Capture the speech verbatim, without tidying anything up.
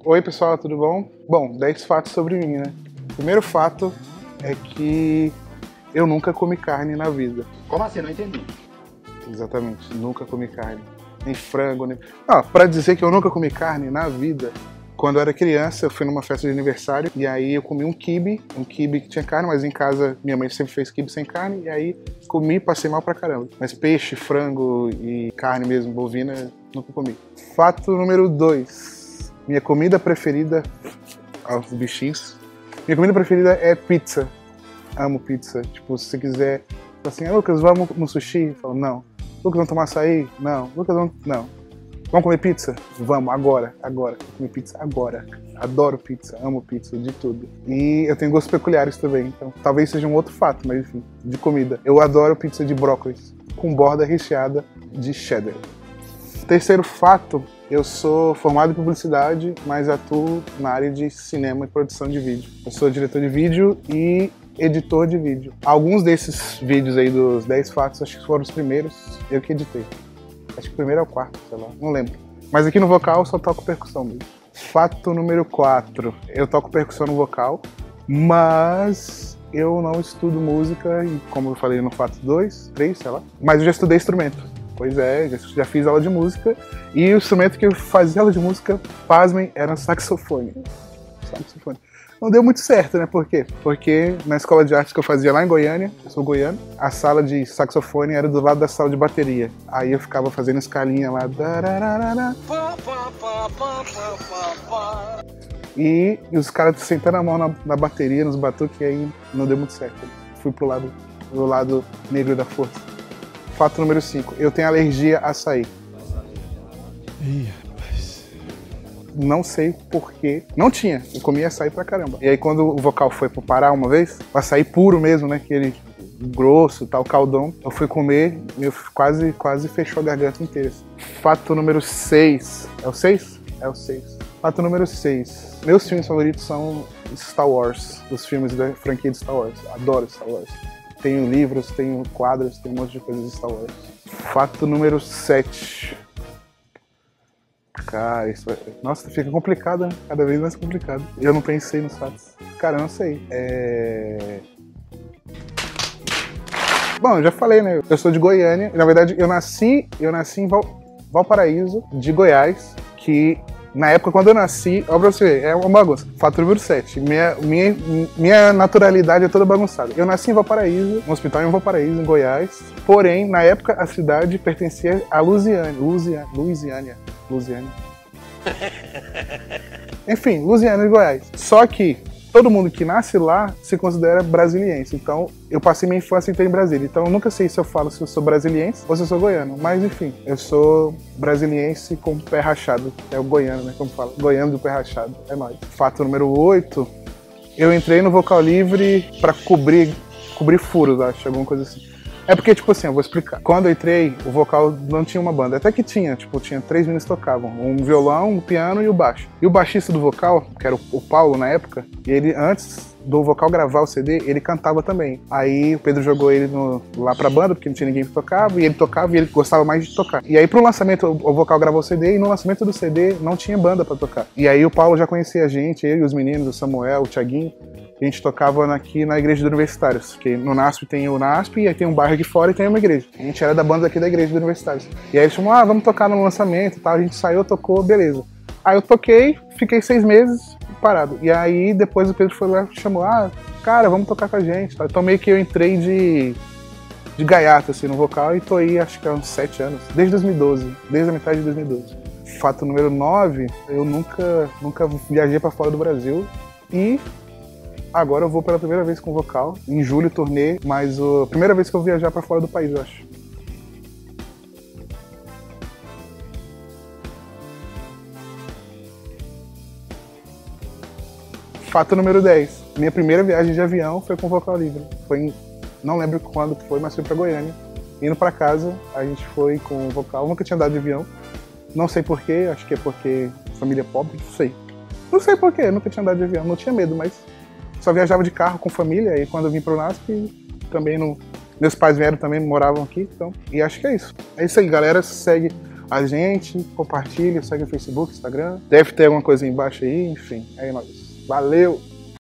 Oi pessoal, tudo bom? Bom, dez fatos sobre mim, né? O primeiro fato é que eu nunca comi carne na vida. Como assim? Não entendi. Exatamente, nunca comi carne. Nem frango, nem... Ah, pra dizer que eu nunca comi carne na vida, quando eu era criança, eu fui numa festa de aniversário e aí eu comi um quibe, um quibe que tinha carne, mas em casa minha mãe sempre fez quibe sem carne, e aí comi e passei mal pra caramba. Mas peixe, frango e carne mesmo, bovina, nunca comi. Fato número dois. Minha comida preferida... Ó, os bichinhos. Minha comida preferida é pizza. Amo pizza. Tipo, se você quiser... Assim, ah, Lucas, vamos no sushi? Eu falo, não. Lucas, vamos tomar açaí? Não. Lucas, vamos... Não. Vamos comer pizza? Vamos, agora, agora. Vou comer pizza agora. Adoro pizza, amo pizza, de tudo. E eu tenho gostos peculiares também, então talvez seja um outro fato, mas enfim, de comida. Eu adoro pizza de brócolis, com borda recheada de cheddar. Terceiro fato, eu sou formado em publicidade, mas atuo na área de cinema e produção de vídeo. Eu sou diretor de vídeo e editor de vídeo. Alguns desses vídeos aí dos dez fatos, acho que foram os primeiros, eu que editei. Acho que o primeiro é o quarto, sei lá, não lembro. Mas aqui no vocal eu só toco percussão mesmo. Fato número quatro. Eu toco percussão no vocal, mas eu não estudo música, e como eu falei no fato dois, três, sei lá. Mas eu já estudei instrumento. Pois é, já, já fiz aula de música. E o instrumento que eu fazia aula de música, pasmem, era saxofone. Saxofone. Não deu muito certo, né? Por quê? Porque na escola de artes que eu fazia lá em Goiânia, eu sou goiano, a sala de saxofone era do lado da sala de bateria. Aí eu ficava fazendo escalinha lá. E, e os caras sentando a mão na, na bateria, nos batuques, e aí não deu muito certo. Fui pro lado, pro lado negro da força. Fato número cinco. Eu tenho alergia a açaí. Ih, rapaz. Não sei porquê. Não tinha. Eu comia açaí pra caramba. E aí quando o vocal foi pro Pará uma vez, o açaí puro mesmo, né? Aquele grosso, tal, caldão. Eu fui comer e quase, quase fechou a garganta inteira. Fato número seis. É o seis? É o seis. Fato número seis. Meus filmes favoritos são Star Wars. Os filmes da franquia de Star Wars. Adoro Star Wars. Tenho livros, tenho quadros, tenho um monte de coisas de Star Wars. Fato número sete. Cara, isso é... Nossa, fica complicado, né? Cada vez mais complicado. Eu não pensei nos fatos. Cara, eu não sei. É... Bom, eu já falei, né? Eu sou de Goiânia. Na verdade, eu nasci, eu nasci em Val... Valparaíso, de Goiás, que... Na época, quando eu nasci, ó pra você ver, é uma bagunça. Fato número sete. Minha, minha, minha naturalidade é toda bagunçada. Eu nasci em Valparaíso, no hospital em Valparaíso, em Goiás. Porém, na época, a cidade pertencia a Lusiânia. Lusiânia. Lusiânia. Lusiânia. Enfim, Lusiânia de Goiás. Só que todo mundo que nasce lá se considera brasiliense. Então, eu passei minha infância inteira em Brasília. Então, eu nunca sei se eu falo se eu sou brasiliense ou se eu sou goiano. Mas, enfim, eu sou brasiliense com pé rachado. É o goiano, né? Como fala. Goiano do pé rachado. É nóis. Fato número oito. Eu entrei no Vocal Livre pra cobrir, cobrir furos, acho. Alguma coisa assim. É porque, tipo assim, eu vou explicar. Quando eu entrei, o vocal não tinha uma banda. Até que tinha, tipo, tinha três meninos que tocavam. Um violão, um piano e o baixo. E o baixista do vocal, que era o Paulo na época, e ele, antes do vocal gravar o C D, ele cantava também. Aí o Pedro jogou ele no, lá pra banda, porque não tinha ninguém que tocava, e ele tocava e ele gostava mais de tocar. E aí pro lançamento, o vocal gravou o C D, e no lançamento do C D não tinha banda pra tocar. E aí o Paulo já conhecia a gente, ele e os meninos, o Samuel, o Thiaguinho. A gente tocava aqui na Igreja dos Universitários, que no NASP tem o NASP, e aí tem um bairro aqui fora e tem uma igreja. A gente era da banda aqui da Igreja dos Universitários. E aí eles chamaram, ah, vamos tocar no lançamento e tal. A gente saiu, tocou, beleza. Aí eu toquei, fiquei seis meses parado. E aí depois o Pedro foi lá e chamou, ah, cara, vamos tocar com a gente. Então meio que eu entrei de, de gaiato, assim, no vocal, e tô aí acho que há uns sete anos, desde dois mil e doze, desde a metade de dois mil e doze. Fato número nove, eu nunca, nunca viajei pra fora do Brasil e... Agora eu vou pela primeira vez com vocal. Em julho turnê, mas a primeira vez que eu vou viajar pra fora do país, eu acho. Fato número dez. Minha primeira viagem de avião foi com vocal livre. Foi em... Não lembro quando foi, mas foi pra Goiânia. Indo pra casa, a gente foi com vocal. Nunca tinha andado de avião. Não sei porquê, acho que é porque família pobre, não sei. Não sei porquê, nunca tinha andado de avião. Não tinha medo, mas... Só viajava de carro com família, e quando eu vim pro NASP, também não... Meus pais vieram também, moravam aqui, então... E acho que é isso. É isso aí, galera. Segue... a gente, compartilha, segue no Facebook, Instagram. Deve ter alguma coisa embaixo aí, enfim. É nóis. Valeu!